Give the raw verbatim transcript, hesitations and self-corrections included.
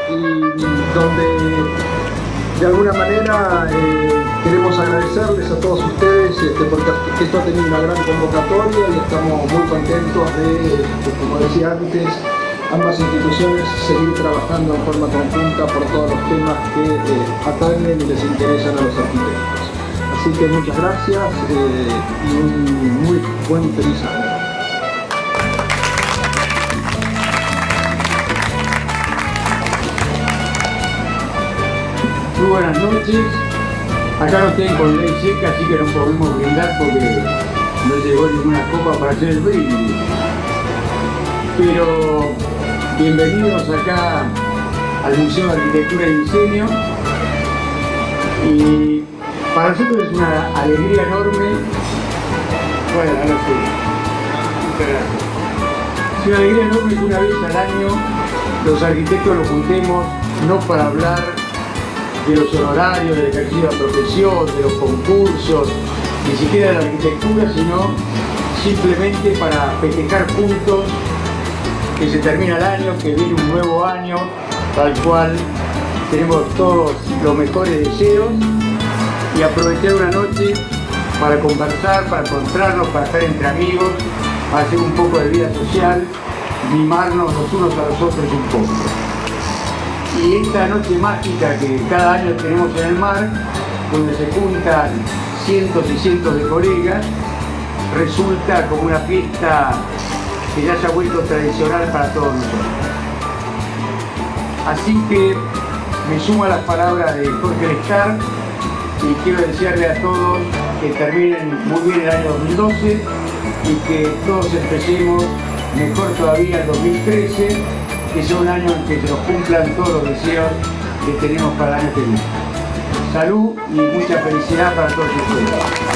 y donde de alguna manera eh, queremos agradecerles a todos ustedes este, porque esto ha tenido una gran convocatoria y estamos muy contentos de, de, como decía antes, ambas instituciones seguir trabajando en forma conjunta por todos los temas que eh, atañen y les interesan a los arquitectos. Así que muchas gracias eh, y un muy buen feliz año. Muy buenas noches. Acá nos tienen con ley seca, así que no podemos brindar porque no llegó ninguna copa para hacer el brindis. Pero bienvenidos acá al Museo de Arquitectura y Diseño. Y para nosotros es una alegría enorme. Bueno, no sé. Muchas gracias. Es una alegría enorme que una vez al año los arquitectos nos juntemos, no para hablar de los honorarios, del ejercicio de la profesión, de los concursos, ni siquiera de la arquitectura, sino simplemente para festejar juntos que se termina el año, que viene un nuevo año, para el cual tenemos todos los mejores deseos y aprovechar una noche para conversar, para encontrarnos, para estar entre amigos, para hacer un poco de vida social, mimarnos los unos a los otros un poco. Y esta noche mágica que cada año tenemos en el mar, donde se juntan cientos y cientos de colegas, resulta como una fiesta que ya se ha vuelto tradicional para todos nosotros. Así que me sumo a las palabras de Jorge Lescar y quiero desearle a todos que terminen muy bien el año dos mil doce y que todos empecemos mejor todavía el dos mil trece, que sea un año en que se nos cumplan todos los deseos que tenemos para el año que viene. Salud y mucha felicidad para todos ustedes.